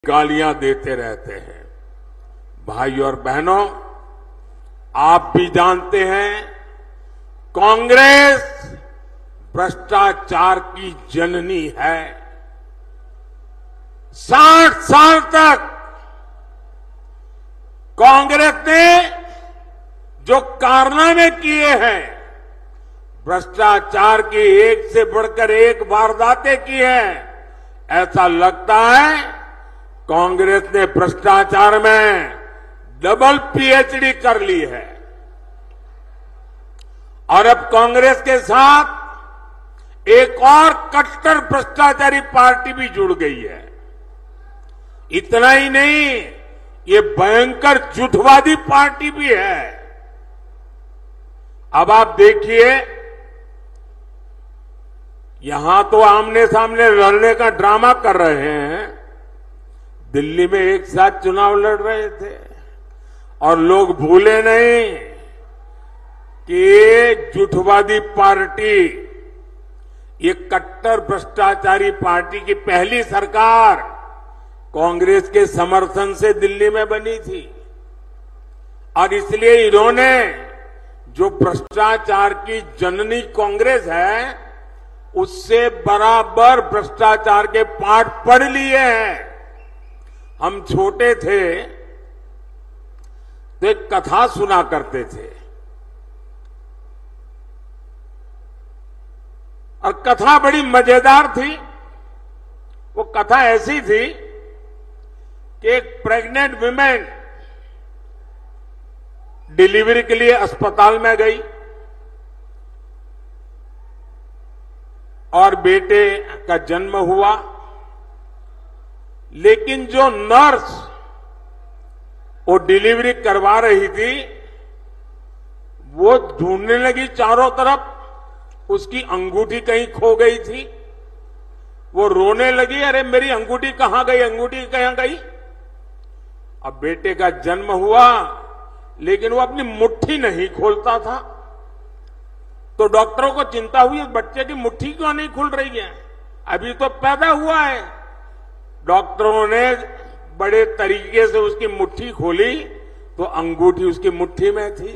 गालियां देते रहते हैं। भाई और बहनों, आप भी जानते हैं कांग्रेस भ्रष्टाचार की जननी है। 60 साल तक कांग्रेस ने जो कारनामे किए हैं, भ्रष्टाचार की एक से बढ़कर एक वारदातें की हैं, ऐसा लगता है कांग्रेस ने भ्रष्टाचार में डबल पीएचडी कर ली है। और अब कांग्रेस के साथ एक और कट्टर भ्रष्टाचारी पार्टी भी जुड़ गई है। इतना ही नहीं, ये भयंकर झूठवादी पार्टी भी है। अब आप देखिए, यहां तो आमने सामने लड़ने का ड्रामा कर रहे हैं, दिल्ली में एक साथ चुनाव लड़ रहे थे और लोग भूले नहीं कि ये झूठवादी पार्टी, ये कट्टर भ्रष्टाचारी पार्टी की पहली सरकार कांग्रेस के समर्थन से दिल्ली में बनी थी। और इसलिए इन्होंने जो भ्रष्टाचार की जननी कांग्रेस है, उससे बराबर भ्रष्टाचार के पाठ पढ़ लिए हैं। हम छोटे थे तो एक कथा सुना करते थे, और कथा बड़ी मजेदार थी। वो कथा ऐसी थी कि एक प्रेग्नेंट वुमेन डिलीवरी के लिए अस्पताल में गई और बेटे का जन्म हुआ, लेकिन जो नर्स वो डिलीवरी करवा रही थी, वो ढूंढने लगी चारों तरफ, उसकी अंगूठी कहीं खो गई थी। वो रोने लगी, अरे मेरी अंगूठी कहां गई, अंगूठी कहां गई। अब बेटे का जन्म हुआ, लेकिन वो अपनी मुट्ठी नहीं खोलता था। तो डॉक्टरों को चिंता हुई, बच्चे की मुट्ठी क्यों नहीं खुल रही है, अभी तो पैदा हुआ है। डॉक्टरों ने बड़े तरीके से उसकी मुट्ठी खोली तो अंगूठी उसकी मुट्ठी में थी।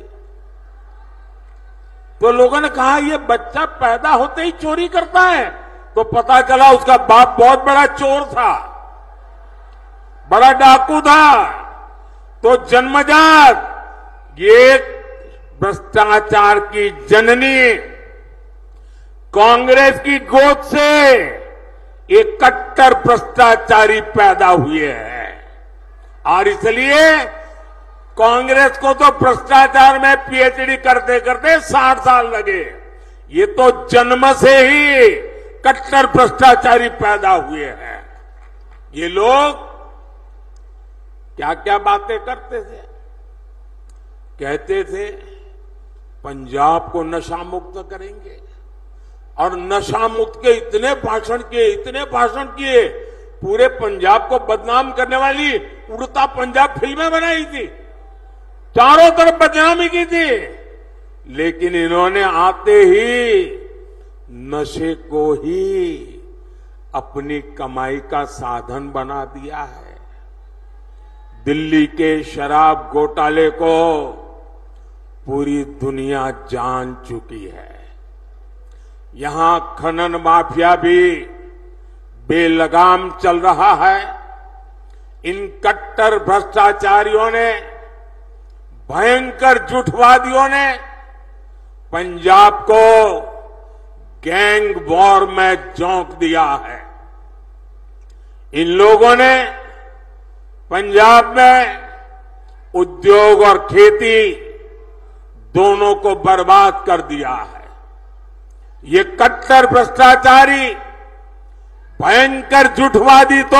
तो लोगों ने कहा ये बच्चा पैदा होते ही चोरी करता है। तो पता चला उसका बाप बहुत बड़ा चोर था, बड़ा डाकू था। तो जन्मजात ये भ्रष्टाचार की जननी कांग्रेस की गोद से एक कट्टर भ्रष्टाचारी पैदा हुए हैं। और इसलिए कांग्रेस को तो भ्रष्टाचार में पीएचडी करते करते 60 साल लगे। ये तो जन्म से ही कट्टर भ्रष्टाचारी पैदा हुए हैं। ये लोग क्या क्या बातें करते थे। कहते थे पंजाब को नशा मुक्त करेंगे, और नशा मुक्त के इतने भाषण किए, पूरे पंजाब को बदनाम करने वाली उड़ता पंजाब फिल्में बनाई थी, चारों तरफ बदनामी की थी। लेकिन इन्होंने आते ही नशे को ही अपनी कमाई का साधन बना दिया है। दिल्ली के शराब घोटाले को पूरी दुनिया जान चुकी है। यहां खनन माफिया भी बेलगाम चल रहा है। इन कट्टर भ्रष्टाचारियों ने, भयंकर झूठवादियों ने पंजाब को गैंग वॉर में झोंक दिया है। इन लोगों ने पंजाब में उद्योग और खेती दोनों को बर्बाद कर दिया है। ये कट्टर भ्रष्टाचारी, भयंकर झूठवादी तो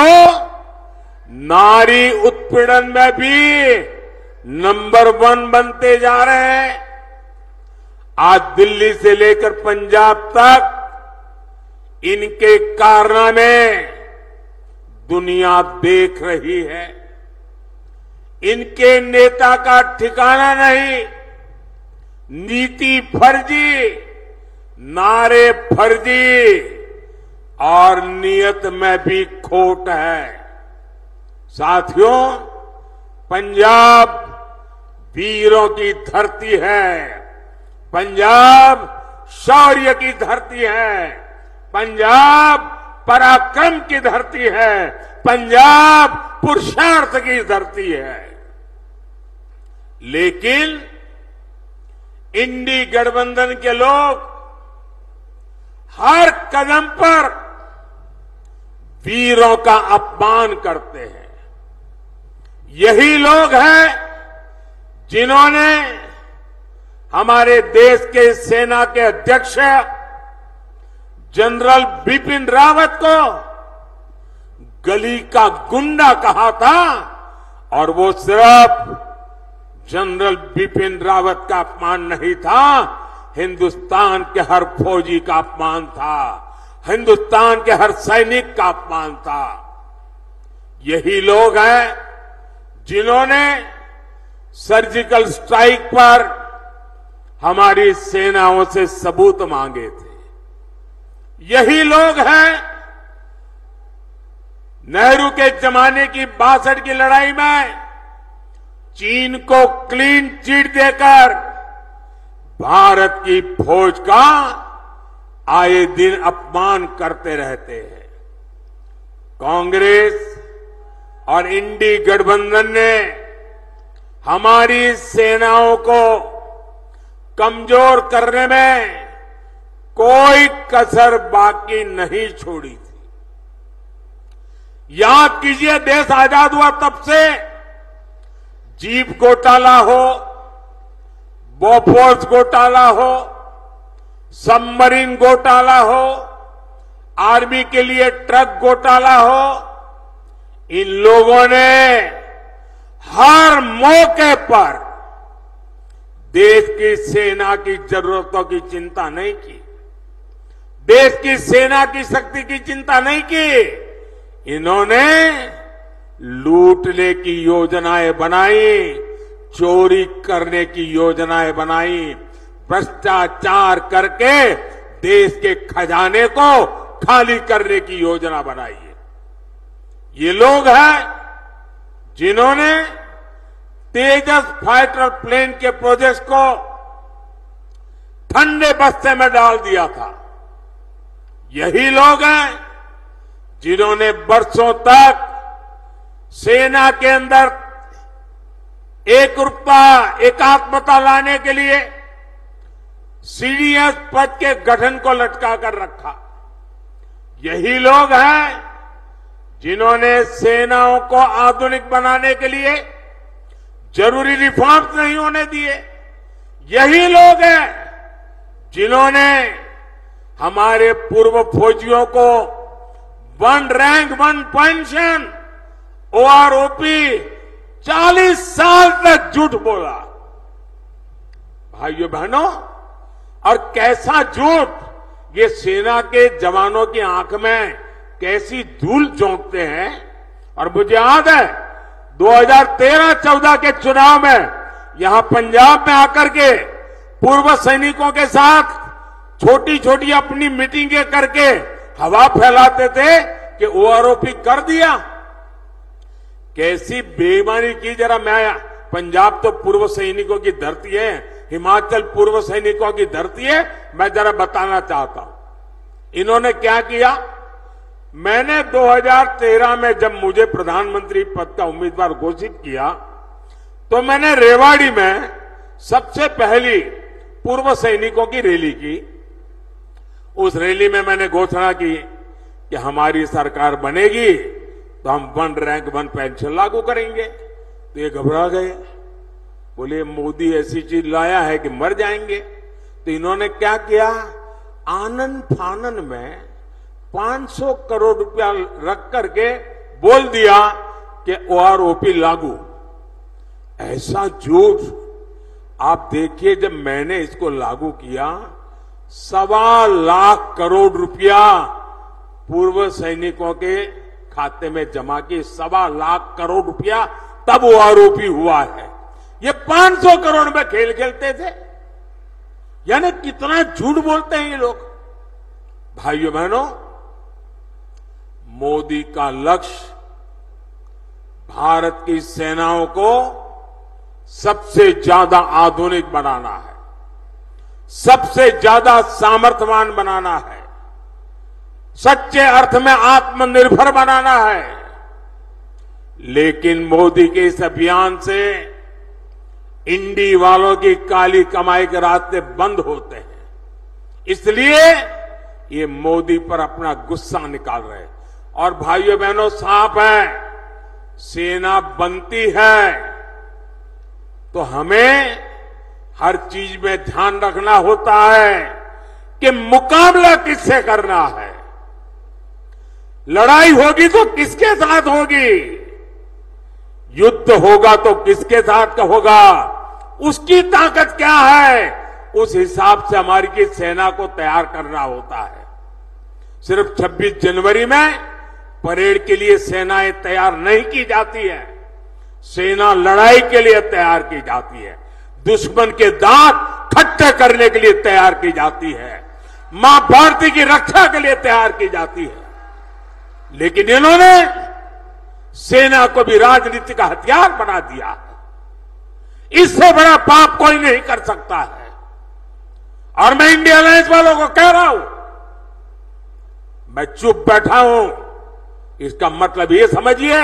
नारी उत्पीड़न में भी नंबर 1 बनते जा रहे हैं। आज दिल्ली से लेकर पंजाब तक इनके कारनामे दुनिया देख रही है। इनके नेता का ठिकाना नहीं, नीति फर्जी, नारे फर्जी और नियत में भी खोट है। साथियों, पंजाब वीरों की धरती है, पंजाब शौर्य की धरती है, पंजाब पराक्रम की धरती है, पंजाब पुरुषार्थ की धरती है। लेकिन इंडी गठबंधन के लोग हर कदम पर वीरों का अपमान करते हैं। यही लोग हैं जिन्होंने हमारे देश के सेना के अध्यक्ष जनरल बिपिन रावत को गली का गुंडा कहा था, और वो सिर्फ जनरल बिपिन रावत का अपमान नहीं था, हिंदुस्तान के हर फौजी का अपमान था, हिंदुस्तान के हर सैनिक का अपमान था। यही लोग हैं जिन्होंने सर्जिकल स्ट्राइक पर हमारी सेनाओं से सबूत मांगे थे। यही लोग हैं नेहरू के जमाने की 62 की लड़ाई में चीन को क्लीन चिट देकर भारत की फौज का आए दिन अपमान करते रहते हैं। कांग्रेस और इंडी गठबंधन ने हमारी सेनाओं को कमजोर करने में कोई कसर बाकी नहीं छोड़ी थी। याद कीजिए, देश आजाद हुआ तब से जीप घोटाला हो, बोफोर्स घोटाला हो, सबमरीन घोटाला हो, आर्मी के लिए ट्रक घोटाला हो, इन लोगों ने हर मौके पर देश की सेना की जरूरतों की चिंता नहीं की, देश की सेना की शक्ति की चिंता नहीं की। इन्होंने लूटने की योजनाएं बनाई, चोरी करने की योजनाएं बनाई, भ्रष्टाचार करके देश के खजाने को खाली करने की योजना बनाई है। ये लोग हैं जिन्होंने तेजस फाइटर प्लेन के प्रोजेक्ट को ठंडे बस्ते में डाल दिया था। यही लोग हैं जिन्होंने वर्षों तक सेना के अंदर एकरूपता, एकात्मता लाने के लिए सीडीएस पद के गठन को लटका कर रखा। यही लोग हैं जिन्होंने सेनाओं को आधुनिक बनाने के लिए जरूरी रिफॉर्म्स नहीं होने दिए। यही लोग हैं जिन्होंने हमारे पूर्व फौजियों को 1 रैंक 1 पेंशन, ओआरओपी 40 साल तक झूठ बोला। भाइयों बहनों, और कैसा झूठ, ये सेना के जवानों की आंख में कैसी धूल झोंकते हैं। और मुझे याद है 2013-14 के चुनाव में यहां पंजाब में आकर के पूर्व सैनिकों के साथ छोटी छोटी अपनी मीटिंगें करके हवा फैलाते थे कि ओआरओपी कर दिया। कैसी बेईमानी की, जरा मैं, पंजाब तो पूर्व सैनिकों की धरती है, हिमाचल पूर्व सैनिकों की धरती है, मैं जरा बताना चाहता हूं इन्होंने क्या किया। मैंने 2013 में जब मुझे प्रधानमंत्री पद का उम्मीदवार घोषित किया तो मैंने रेवाड़ी में सबसे पहली पूर्व सैनिकों की रैली की। उस रैली में मैंने घोषणा की कि हमारी सरकार बनेगी तो हम 1 रैंक 1 पेंशन लागू करेंगे। तो ये घबरा गए, बोले मोदी ऐसी चीज लाया है कि मर जाएंगे। तो इन्होंने क्या किया, आनन फानन में 500 करोड़ रुपया रख करके बोल दिया कि ओआरओपी लागू। ऐसा झूठ आप देखिए, जब मैंने इसको लागू किया 1.25 लाख करोड़ रुपया पूर्व सैनिकों के खाते में जमा की, 1.25 लाख करोड़ रुपया तब ओआरओपी हुआ है। ये 500 करोड़ में खेल खेलते थे। यानी कितना झूठ बोलते हैं ये लोग। भाइयों बहनों, मोदी का लक्ष्य भारत की सेनाओं को सबसे ज्यादा आधुनिक बनाना है, सबसे ज्यादा सामर्थ्यवान बनाना है, सच्चे अर्थ में आत्मनिर्भर बनाना है। लेकिन मोदी के इस अभियान से इंडी वालों की काली कमाई के रास्ते बंद होते हैं। इसलिए ये मोदी पर अपना गुस्सा निकाल रहे हैं। और भाइयों बहनों, साफ है, सेना बनती है तो हमें हर चीज में ध्यान रखना होता है कि मुकाबला किससे करना है। लड़ाई होगी तो किसके साथ होगी, युद्ध होगा तो किसके साथ होगा, उसकी ताकत क्या है, उस हिसाब से हमारी की सेना को तैयार करना होता है। सिर्फ 26 जनवरी में परेड के लिए सेनाएं तैयार नहीं की जाती है, सेना लड़ाई के लिए तैयार की जाती है, दुश्मन के दांत खट्टे करने के लिए तैयार की जाती है, मां भारती की रक्षा के लिए तैयार की जाती है। लेकिन इन्होंने सेना को भी राजनीति का हथियार बना दिया है। इससे बड़ा पाप कोई नहीं कर सकता है। और मैं इंडिया अलायंस वालों को कह रहा हूं, मैं चुप बैठा हूं, इसका मतलब ये समझिए,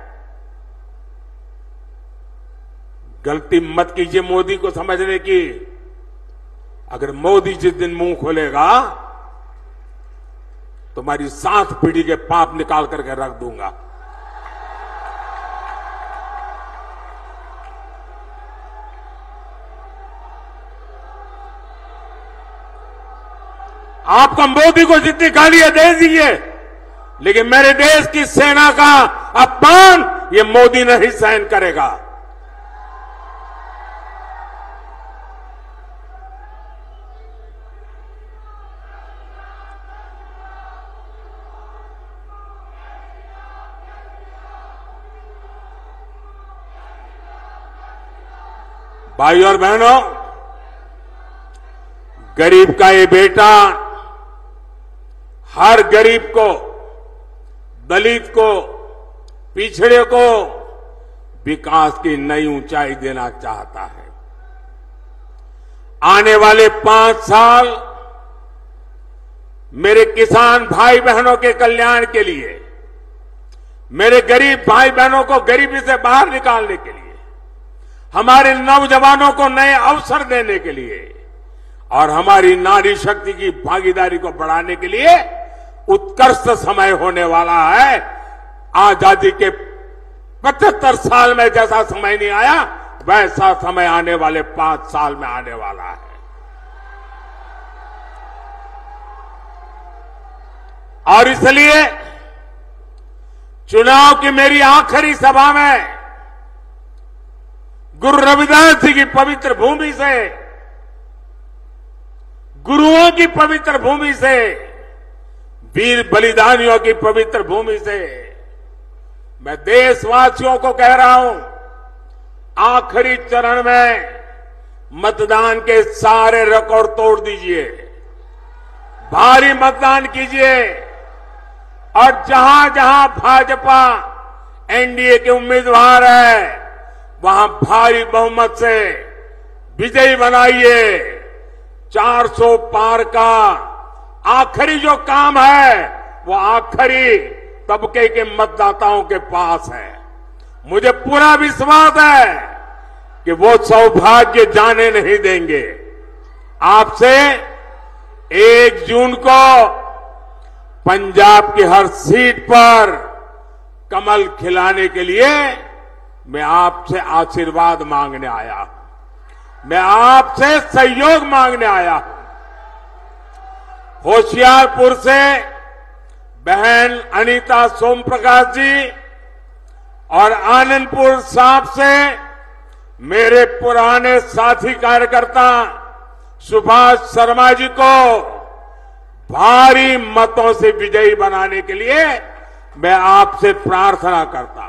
गलती मत कीजिए मोदी को समझने की। अगर मोदी जिस दिन मुंह खोलेगा तो हमारी 7 पीढ़ी के पाप निकाल करके रख दूंगा। आपको मोदी को जितनी गालियां दे दीजिए, लेकिन मेरे देश की सेना का अपमान ये मोदी नहीं सहन करेगा। भाई और बहनों, गरीब का ये बेटा हर गरीब को, दलित को, पिछड़े को विकास की नई ऊंचाई देना चाहता है। आने वाले 5 साल मेरे किसान भाई बहनों के कल्याण के लिए, मेरे गरीब भाई बहनों को गरीबी से बाहर निकालने के लिए, हमारे नौजवानों को नए अवसर देने के लिए और हमारी नारी शक्ति की भागीदारी को बढ़ाने के लिए उत्कृष्ट समय होने वाला है। आजादी के 75 साल में जैसा समय नहीं आया, वैसा समय आने वाले 5 साल में आने वाला है। और इसलिए चुनाव की मेरी आखिरी सभा में गुरु रविदास जी की पवित्र भूमि से, गुरुओं की पवित्र भूमि से, वीर बलिदानियों की पवित्र भूमि से मैं देशवासियों को कह रहा हूं, आखिरी चरण में मतदान के सारे रिकॉर्ड तोड़ दीजिए, भारी मतदान कीजिए और जहां जहां भाजपा एनडीए के उम्मीदवार है वहां भारी बहुमत से विजयी बनाइए। 400 पार का आखिरी जो काम है वो आखिरी तबके के मतदाताओं के पास है। मुझे पूरा विश्वास है कि वो सौभाग्य जाने नहीं देंगे। आपसे 1 जून को पंजाब की हर सीट पर कमल खिलाने के लिए मैं आपसे आशीर्वाद मांगने आया हूं, मैं आपसे सहयोग मांगने आया हूं। होशियारपुर से बहन अनीता सोमप्रकाश जी और आनंदपुर साहब से मेरे पुराने साथी कार्यकर्ता सुभाष शर्मा जी को भारी मतों से विजयी बनाने के लिए मैं आपसे प्रार्थना करता हूं।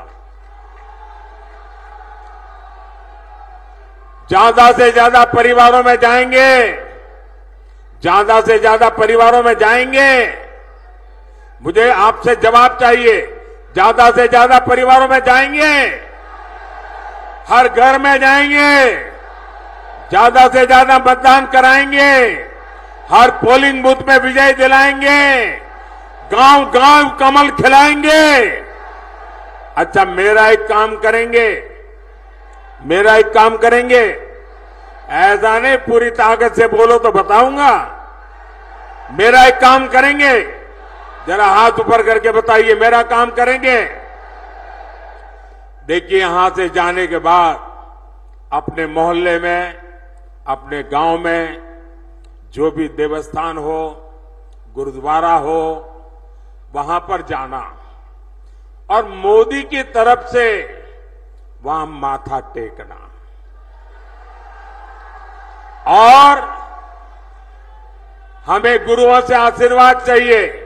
ज्यादा से ज्यादा परिवारों में जाएंगे, ज्यादा से ज्यादा परिवारों में जाएंगे। मुझे आपसे जवाब चाहिए, ज्यादा से ज्यादा परिवारों में जाएंगे, हर घर में जाएंगे, ज्यादा से ज्यादा मतदान कराएंगे, हर पोलिंग बूथ में विजय दिलाएंगे, गांव गांव कमल खिलाएंगे। अच्छा, मेरा एक काम करेंगे, ऐसा नहीं पूरी ताकत से बोलो तो बताऊंगा। मेरा एक काम करेंगे, जरा हाथ ऊपर करके बताइए, मेरा काम करेंगे। देखिए, यहां से जाने के बाद अपने मोहल्ले में, अपने गांव में जो भी देवस्थान हो, गुरुद्वारा हो, वहां पर जाना और मोदी की तरफ से वहां माथा टेकना और हमें गुरुओं से आशीर्वाद चाहिए।